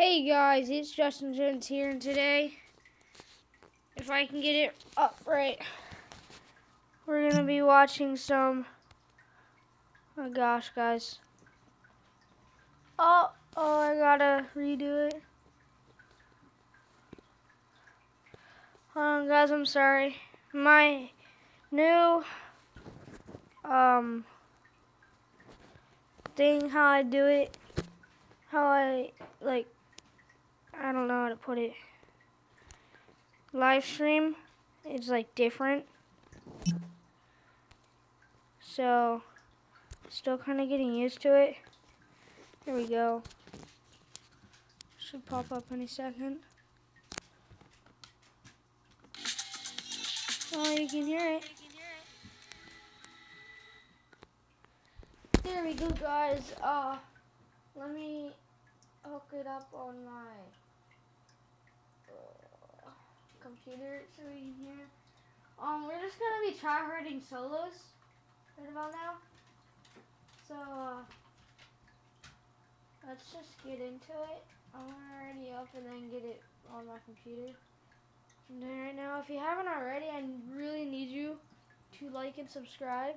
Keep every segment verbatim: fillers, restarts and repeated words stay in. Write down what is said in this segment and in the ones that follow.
Hey guys, it's Justin Jones here, and today, if I can get it up right, we're gonna be watching some, oh gosh guys, oh, oh I gotta redo it. Hold on guys, I'm sorry. My new, um, thing, how I do it, how I, like, I don't know how to put it, live stream, it's like different. So, still kind of getting used to it. Here we go. Should pop up any second. Oh, you can hear it. There we go, guys. Uh, let me hook it up on my uh, computer so we can hear. Um, we're just gonna be try-harding solos right about now. So, uh, let's just get into it. I'm already up and then get it on my computer. And then right now, if you haven't already, I really need you to like and subscribe.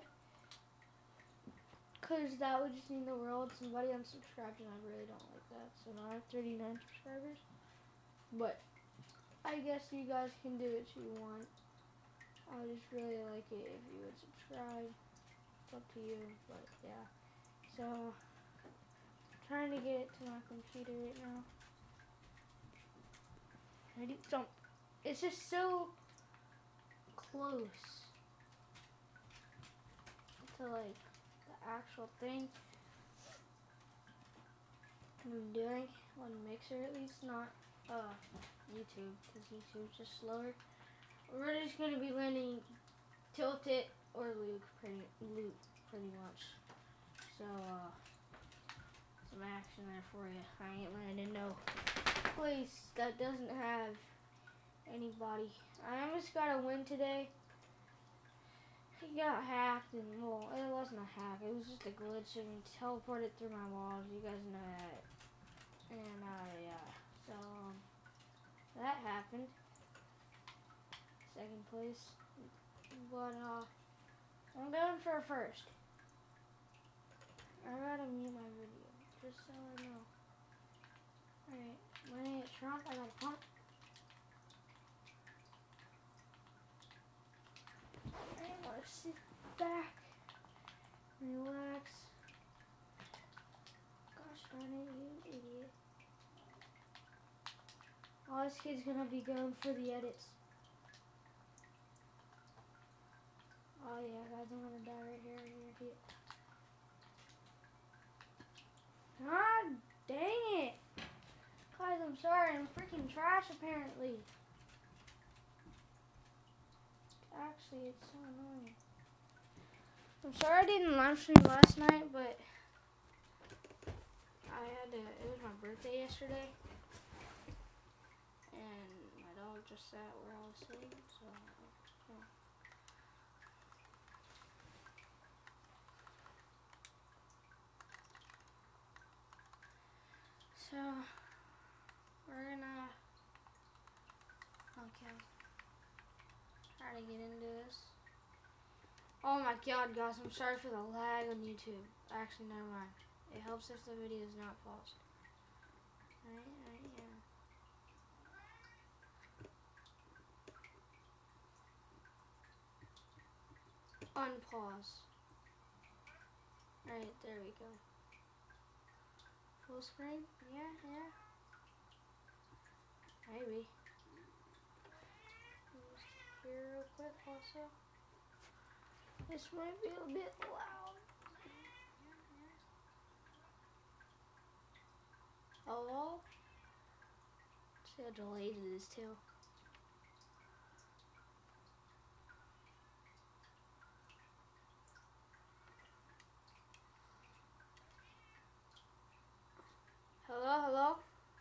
Because that would just mean the world. Somebody unsubscribed and I really don't like that. So now I have thirty-nine subscribers. But I guess you guys can do what you want. I would just really like it if you would subscribe. It's up to you. But yeah. So I'm trying to get it to my computer right now. Ready? So it's just so close to like the actual thing I'm doing on Mixer, at least not uh, YouTube, because YouTube's just slower. We're just gonna be learning Tilt It or Luke, pretty Luke, pretty much. So uh, some action there for you. I ain't landing no place that doesn't have anybody. I almost got a win today. He got hacked, and well, it wasn't a hack. It was just a glitch, and he teleported through my walls. You guys know that. And uh, yeah, so um, that happened. Second place, but uh, I'm going for a first. I gotta mute my video, just so I know. Alright, my name is Trump. I got a pump. I want to sit back, relax. Gosh darn it, you idiot. Oh, this kid's gonna be going for the edits. Oh yeah, guys, I'm gonna die right here. Right here. God dang it! Guys, I'm sorry. I'm freaking trash, apparently. Actually, it's so annoying. I'm sorry I didn't live stream last night, but I had to. It was my birthday yesterday, and my dog just sat where I was sitting, so. Yeah. So, we're gonna, okay, try to get into this. Oh my god, guys, I'm sorry for the lag on YouTube. Actually, never mind. It helps if the video is not paused. Alright, alright, yeah. Unpause. Alright, there we go. Full screen? Yeah, yeah. Maybe. Just here real quick also. This might be a bit loud. Hello? See how delayed it is too. Hello, hello?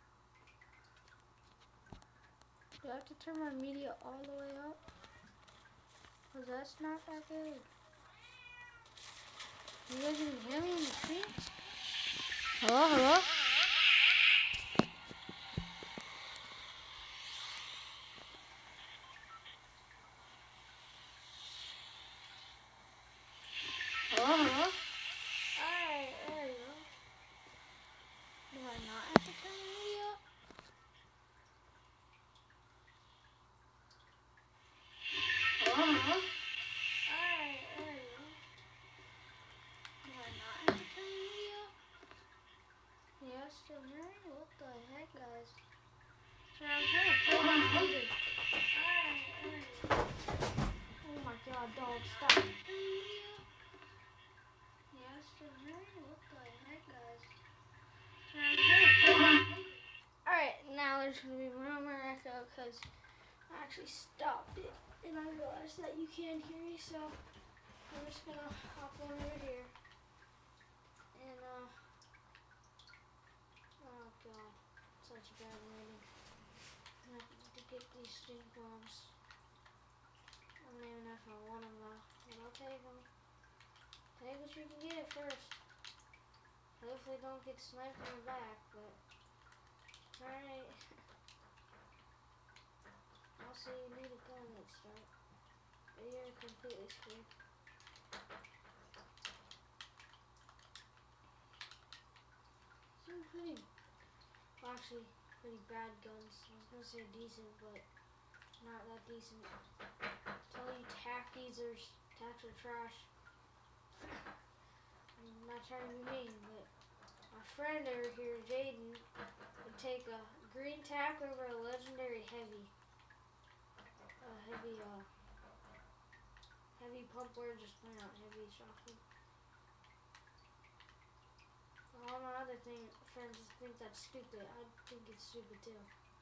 Do I have to turn my media all the way up? Cause that's not that good. You guys can hear me in the stream? Hello, hello? still hearing? What the heck, guys? So I'm trying to kill my computer. Oh my god, dog, stop. Yeah, still hearing? What the heck, guys? So I'm trying to kill my Alright, now there's going to be one more echo because I actually stopped it and I realized that you can't hear me, so I'm just going to hop on over here. And, uh, oh god, such a bad rating. I'm going to have to get these stink bombs. I don't even know if I want them though, but I'll take them. Take what you can get at first. Hopefully don't get sniped in the back, but alright. Also, you need a gun at start. But you're completely screwed. Some pretty, well, actually, pretty bad guns. I was gonna say decent, but not that decent. Tell you tackies or tacks are trash. I'm not trying to be mean, but my friend over here, Jaden, would take a green tack over a legendary heavy. A heavy, uh, heavy pump word, just plain out heavy shotgun. All my other thing, friends think that's stupid. I think it's stupid too.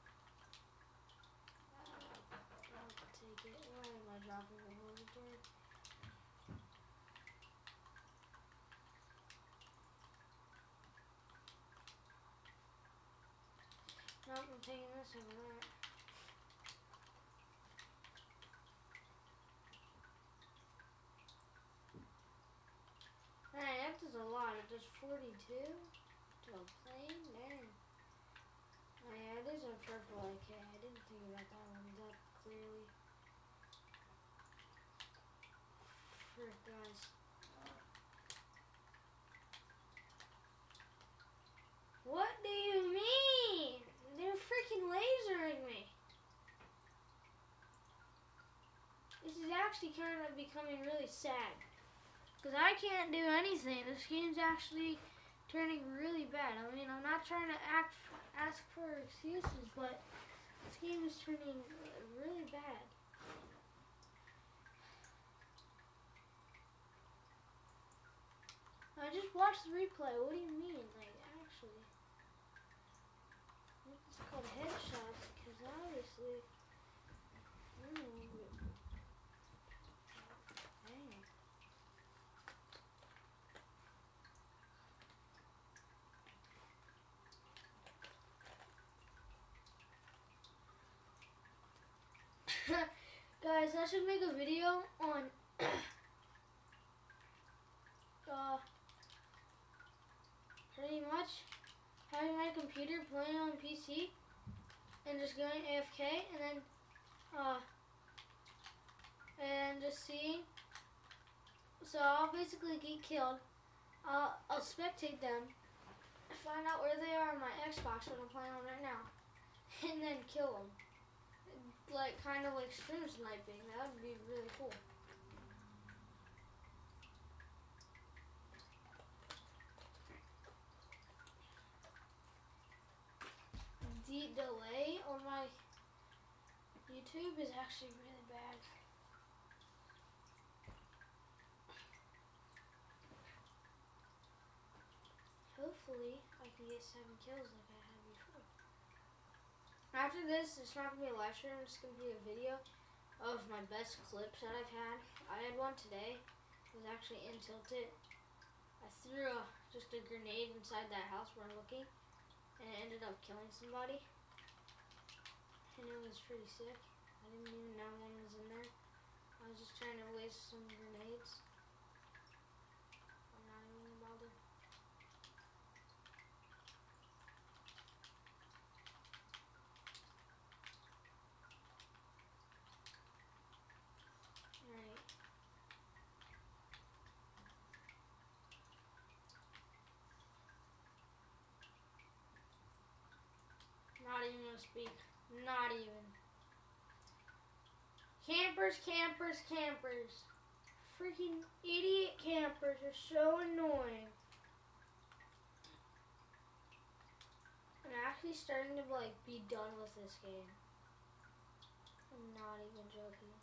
Uh, I'll take it. Why am I dropping the holy bird? Nope, I'm taking this over there. Hey, that does a lot. It does forty-two to a plane? Dang. Oh yeah, it is a purple A K. I didn't think about that one that clearly. Frick, guys. What do you mean? They're freaking lasering me. This is actually kind of becoming really sad. Because I can't do anything. This game's actually turning really bad. I mean, I'm not trying to act, ask for excuses, but this game is turning really bad. I just watched the replay. What do you mean? Like, actually. It's called headshots, because obviously... Mm, dang. Guys, I should make a video on uh, pretty much having my computer playing on P C and just going A F K and then uh, and just seeing. So I'll basically get killed. I'll, I'll spectate them, find out where they are on my Xbox, what I'm playing on right now, and then kill them. Like, kind of like stream sniping. That would be really cool. The delay on my YouTube is actually really bad. Hopefully, I can get seven kills like I had before. After this, it's not going to be a live stream, it's going to be a video of my best clips that I've had. I had one today. It was actually in Tilted. I threw a, just a grenade inside that house where I'm looking, and it ended up killing somebody. And it was pretty sick. I didn't even know one was in there. I was just trying to waste some grenades. I'm not even gonna bother. Alright. Not even gonna speak. Not even. Campers, campers, campers. Freaking idiot campers are so annoying. actually starting to like be done with this game. I'm not even joking.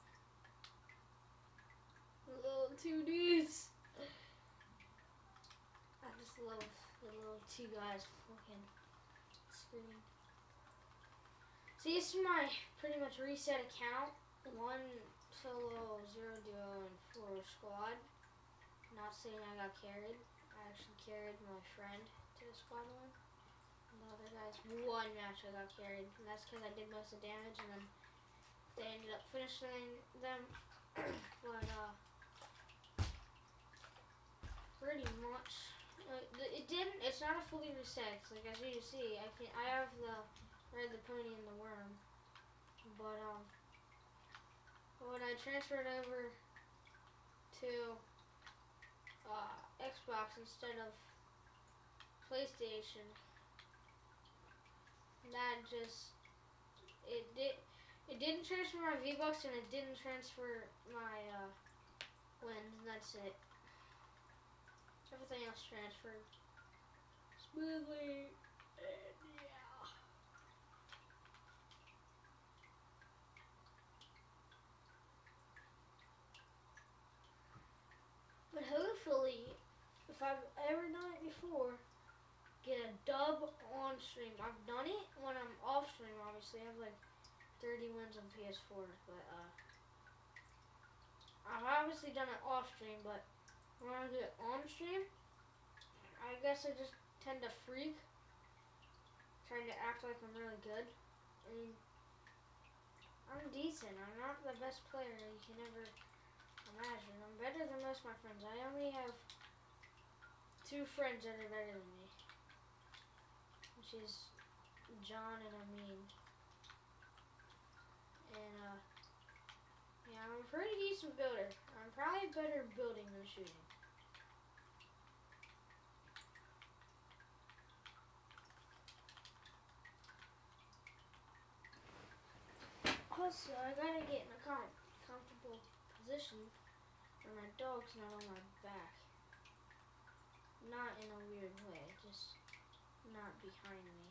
Little two dudes. I just love the little two guys looking screen. See, this is my pretty much reset account. One solo, zero duo, and four squad. Not saying I got carried. I actually carried my friend to the squad one. And the other guys, one match I got carried. And that's because I did most of the damage, and then they ended up finishing them. But, uh, pretty much, uh, it didn't, it's not a fully reset. Like, as you can see, I can I have the red, the pony, and the worm. But, um, when I transferred over to uh, Xbox instead of PlayStation, that just, it did, it didn't transfer my V-Bucks, and it didn't transfer my uh, wins, and that's it. Everything else transferred smoothly, and yeah. But hopefully, if I've ever done it before, get a dub on stream. I've done it when I'm off stream, obviously. I have like thirty wins on P S four, but uh, I've obviously done it off stream, but when I do it on stream, I guess I just tend to freak, trying to act like I'm really good. I mean, I'm decent. I'm not the best player you can ever imagine. I'm better than most of my friends. I only have two friends that are better than me, which is John and Amin. And, uh, yeah, I'm a pretty decent builder. I'm probably better building than shooting. Also, I gotta get in a com comfortable position where my dog's not on my back. Not in a weird way, just not behind me.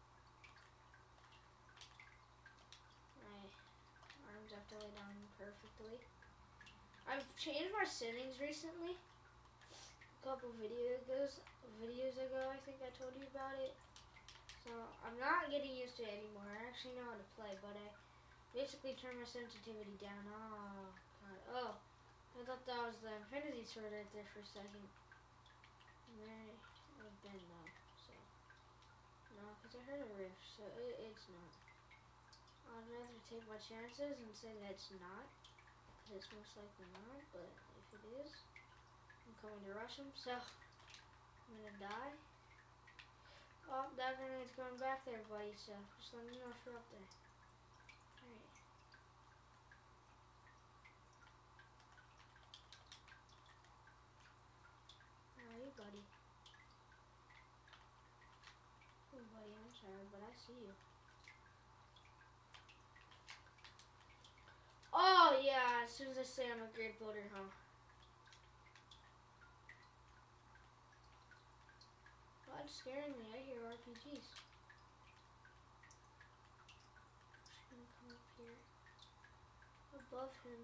My arms have to lay down perfectly. I've changed my settings recently. A couple videos videos ago, I think I told you about it. So I'm not getting used to it anymore. I actually know how to play, but I basically turned my sensitivity down. Oh god. Oh, I thought that was the Infinity Sword right there for a second. And there it would have been though. So no, because I heard a rift, so it, it's not. I'd rather take my chances and say that it's not, because it's most likely not. But if it is, I'm coming to rush him, so I'm gonna die. Oh, that grenade's going back there, buddy, so just let me know if you're up there. Alright. Alright, buddy. Oh, buddy, I'm sorry, but I see you. Oh, yeah, as soon as I say I'm a great builder, huh? Oh, it's scaring me. I hear R P Gs. Just gonna come up here above him.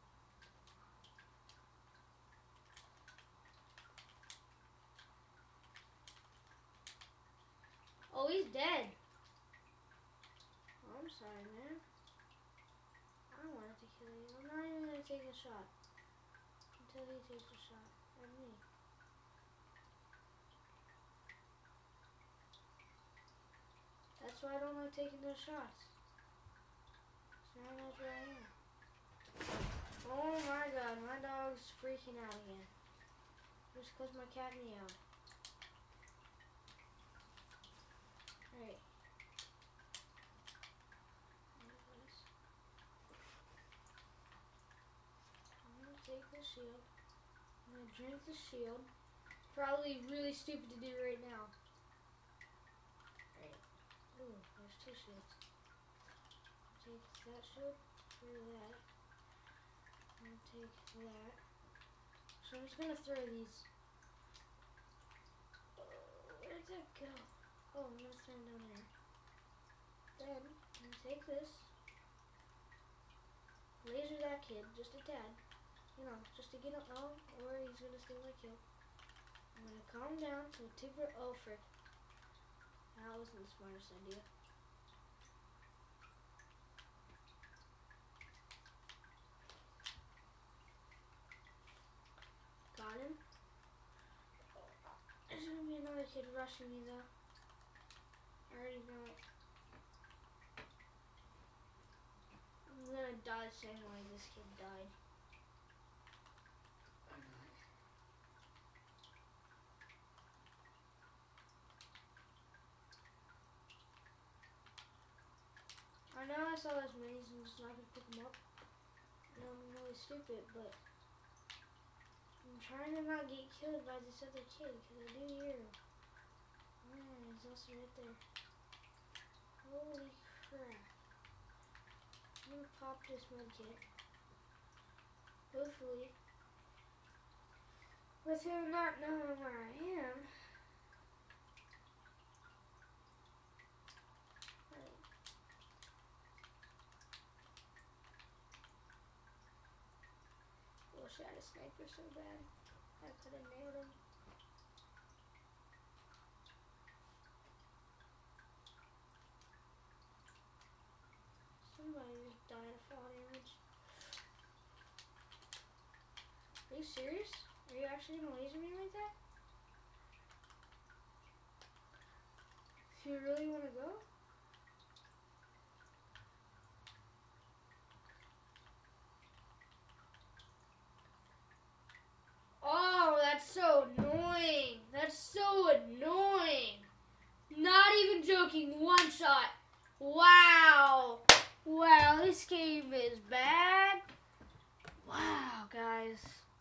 Oh, he's dead. Oh, I'm sorry, man. I wanted to kill you. I'm not even gonna take a shot until he takes a shot at me. That's why I don't like taking those shots. So now that's where I am. Oh my god, my dog's freaking out again. Just because my cat meowed. Alright. I'm gonna take the shield. I'm gonna drink the shield. Probably really stupid to do right now. Alright. Ooh, there's two shields. Take that shield for that. I'm gonna take that. So I'm just gonna throw these. Oh, where did that go? Oh, I'm gonna throw them down there. Then you take this, laser that kid just a tad, you know, just to get him out, or he's gonna steal my kill. I'm gonna calm down to a Tigger. Oh frick. That wasn't the smartest idea. Got him. There's gonna be another kid rushing me though. I already know it. I'm gonna die the same way this kid died. I know I saw those minis and just not gonna pick them up. I know I'm really stupid, but I'm trying to not get killed by this other kid because I do hear him. Man, he's also right there. Holy crap. I'm gonna pop this med kit. Hopefully, with him not knowing where I am. Wish I had a sniper so bad. I could have nailed him. Somebody just died of fall damage. Are you serious? Are you actually gonna laser me like that? Do you really wanna go? Oh, that's so annoying. That's so annoying. Not even joking, one shot. Wow. Wow, this game is bad. Wow, guys.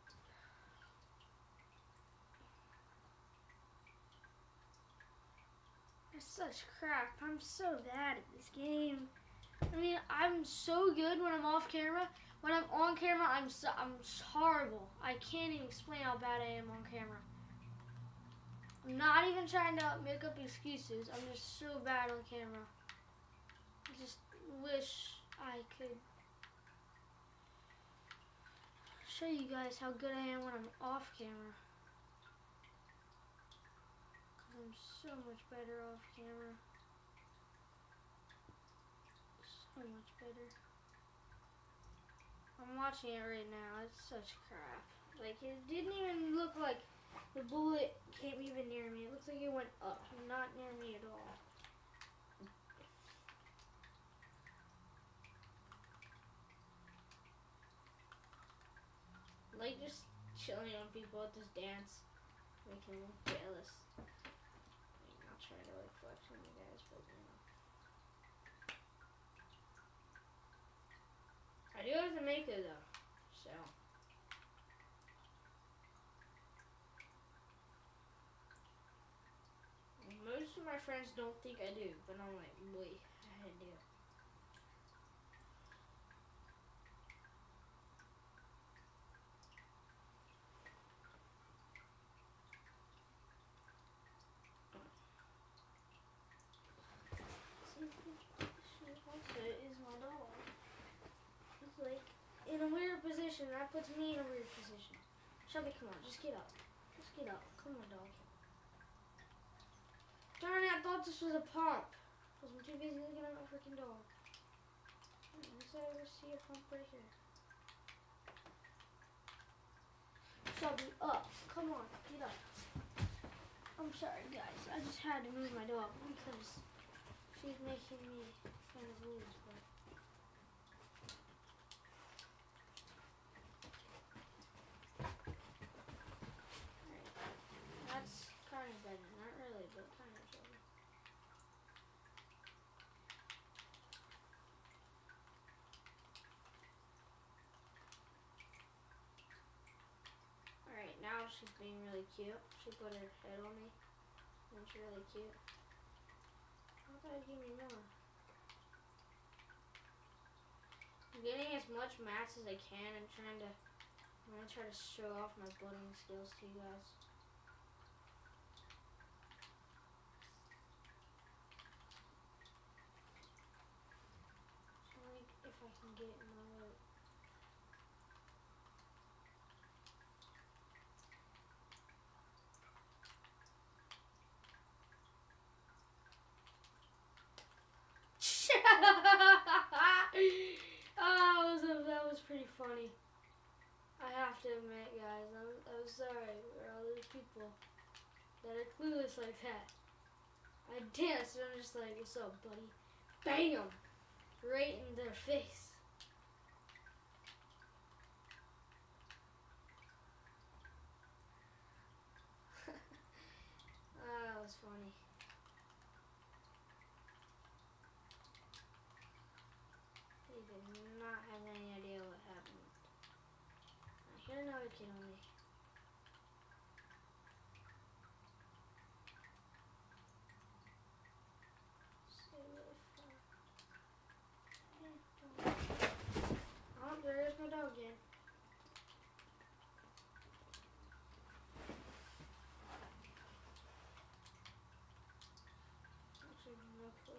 That's such crap. I'm so bad at this game. I mean, I'm so good when I'm off camera. When I'm on camera, I'm so, I'm horrible. I can't even explain how bad I am on camera. I'm not even trying to make up excuses. I'm just so bad on camera. I just wish I could show you guys how good I am when I'm off camera. Cause I'm so much better off camera. So much better. I'm watching it right now. It's such crap. Like, it didn't even look like the bullet came even near me. It looks like it went up, not near me at all. Like, just chilling on people at this dance, making them jealous. I mean, not trying to like flex on you guys, but you know. I do have to make it though, so. Most of my friends don't think I do, but I'm like, wait, I do. Also, is my dog. It's like in a weird position. That puts me in a weird position. Shelby, come on, just get up. Just get up. Come on, dog. Darn it, I thought this was a pump. Because I'm too busy looking at my freaking dog. Unless I ever see a pump right here. Shelby, up. Come on, get up. I'm sorry, guys. I just had to move my dog because she's making me kind of lose, but. Alright. That's kind of better. Not really, but kind of better. Alright, now she's being really cute. She put her head on me. And it's really cute. How about I give me more? I'm getting as much mats as I can and trying to, I'm going to try to show off my building skills to you guys. get in my way. Oh, that was, that was pretty funny. I have to admit, guys, I'm, I'm sorry for all those people that are clueless like that. I danced and I'm just like, what's up, buddy? Bam! Right in their face. Ah, that was funny. He did not have any idea what happened. I hear another kid on me. Stay really far. Oh, there is my dog again. Actually, no clue.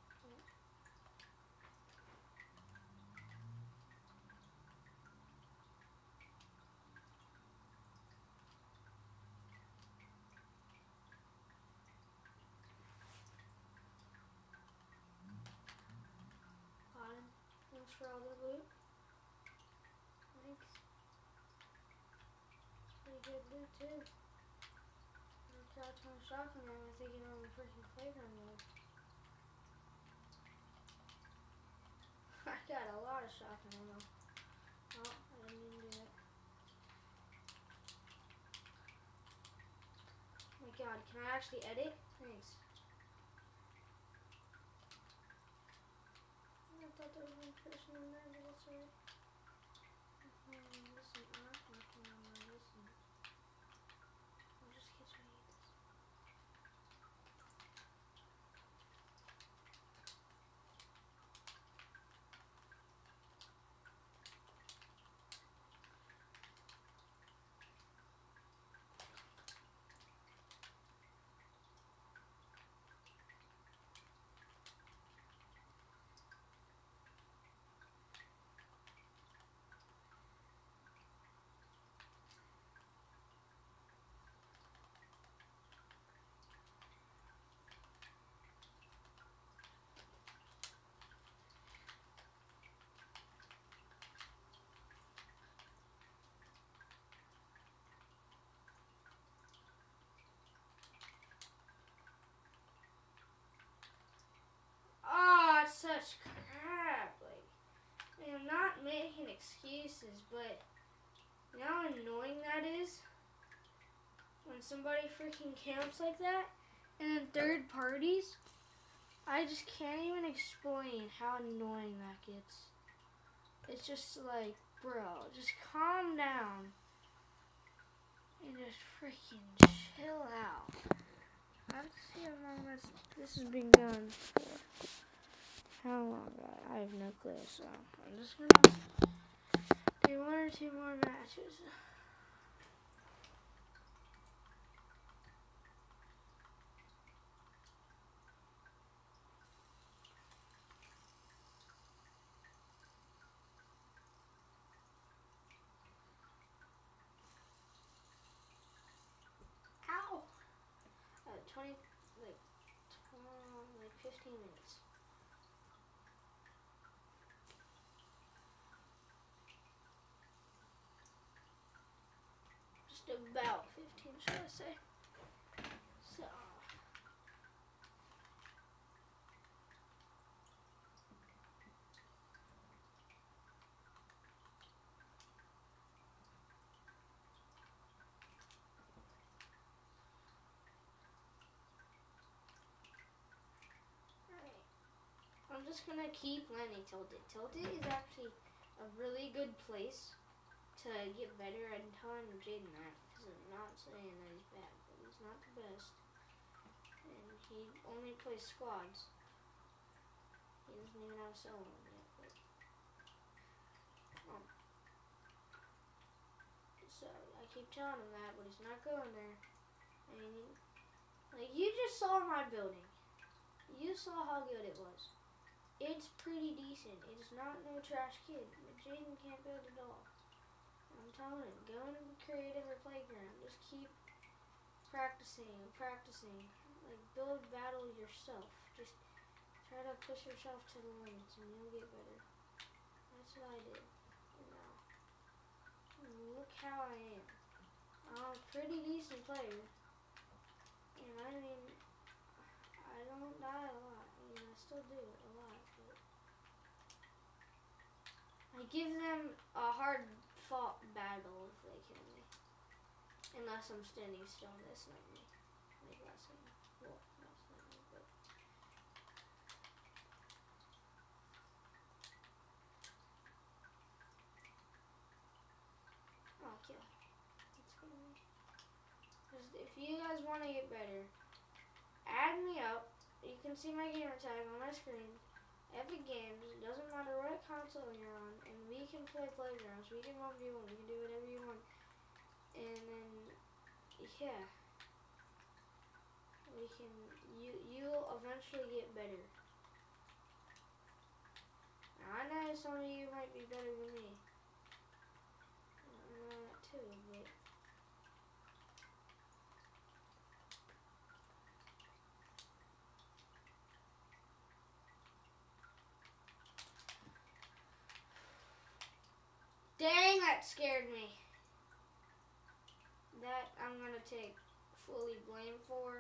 Bottom. Thanks for all the loot. Thanks. Pretty good loot too. I got a ton of shotgun ammo thinking on the freaking playground mode. I got a lot of shotgun ammo. Oh, I didn't even do that. Oh my god, can I actually edit? Thanks. I thought there was one person in there, but that's alright. Um, listen, I'm not working on my listen. I'll just get ready to eat this. Oh, it's such crap. Like, I'm not making excuses, but you know how annoying that is? When somebody freaking camps like that? And then third parties? I just can't even explain how annoying that gets. It's just like, bro, just calm down. And just freaking chill out. I have to see how long this, this has been going for. How long? I have no clue, so I'm just gonna do one or two more matches. Ow! Uh, twenty, like, twenty, like fifteen minutes. Just about fifteen, should I say. So. Alright. I'm just gonna keep landing Tilted. Tilted is actually a really good place to get better. I'm telling Jaden that because I'm not saying that he's bad, but he's not the best. And he only plays squads. He doesn't even have a solo yet. But, um, so I keep telling him that, but he's not going there. I mean, like, you just saw my building. You saw how good it was. it's pretty decent. It's not no trash kid. But Jaden can't build it all. I'm telling him, go in the creative or playground. Just keep practicing and practicing. Like, build battle yourself. Just try to push yourself to the limits and you'll get better. That's what I did. And now, look how I am. I'm a pretty decent player. And I mean, I don't die a lot. I mean, I still do it a lot. But I give them a hard fought battle if they kill me. Unless I'm standing still and they snipe me. Like last time. Well, not snipe me, but. Oh, kill. That's gonna be. Just, if you guys want to get better, add me up. You can see my gamer tag on my screen. Epic Games, it doesn't matter what console you're on, and we can play playgrounds. We can one v one, we can do whatever you want. And then, yeah, we can, you, you'll eventually get better. Now, I know some of you might be better than me. I know that too, but. Dang, that scared me. That I'm gonna take fully blame for.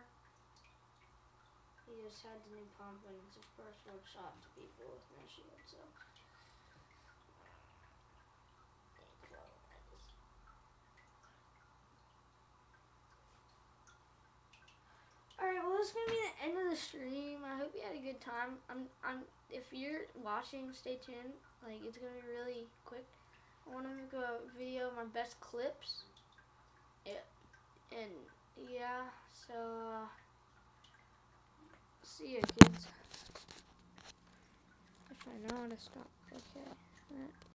He just had the new pump and it's a first one shot to people with no shield, so. Alright, well this is gonna be the end of the stream. I hope you had a good time. I'm I'm if you're watching, stay tuned. Like, it's gonna be really quick. I want to make a video of my best clips. Yeah. And yeah, so uh, see ya, kids. If I know how to stop. Okay.